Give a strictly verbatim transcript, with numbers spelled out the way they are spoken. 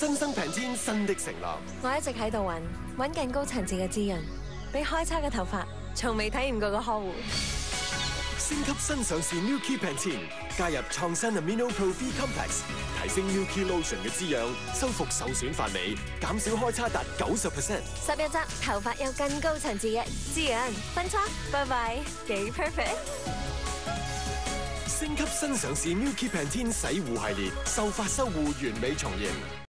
新生平天新的承諾。 我一直喺度揾揾更高層次嘅滋潤，比開叉嘅頭髮從未體驗過嘅呵護。 升級新上市 Milky Pantene， 加入創新 Amino Pro V Complex， 提升 Milky Lotion 嘅滋養，修復受損髮尾，減少開叉達九十 percent。 十一則頭髮有更高層次嘅滋潤，分叉，拜拜，幾 perfect。 升級新上市 Milky Pantene 洗護系列，秀髮修護完美重現。